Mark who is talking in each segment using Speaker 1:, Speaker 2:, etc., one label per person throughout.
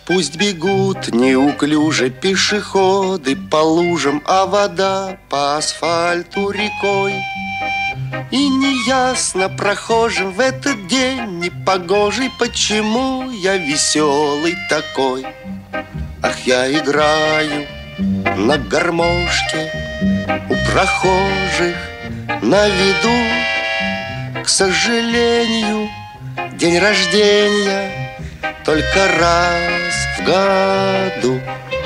Speaker 1: Пусть бегут неуклюже пешеходы по лужам, а вода по асфальту рекой. И неясно прохожим в этот день непогожий, почему я веселый такой. Ах, я играю на гармошке у прохожих на виду. К сожалению, день рождения только раз в году.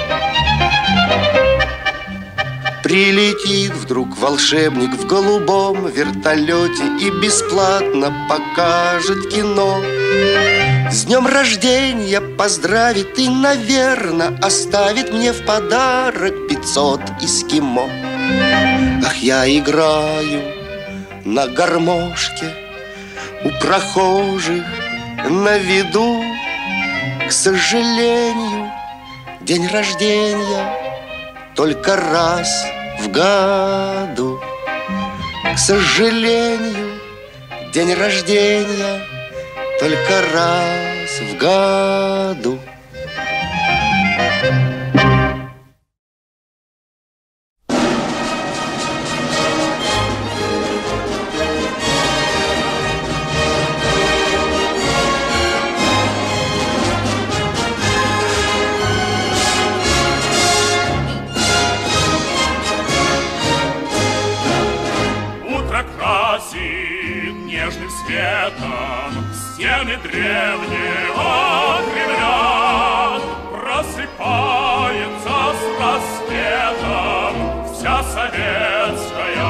Speaker 1: Прилетит вдруг волшебник в голубом вертолете и бесплатно покажет кино. С днем рождения поздравит и, наверно, оставит мне в подарок 500 эскимо. Ах, я играю на гармошке у прохожих на виду. К сожалению, день рождения только раз в году. К сожалению, день рождения только раз в году.
Speaker 2: Нежным светом стены древнего Кремля. Просыпается с рассветом вся советская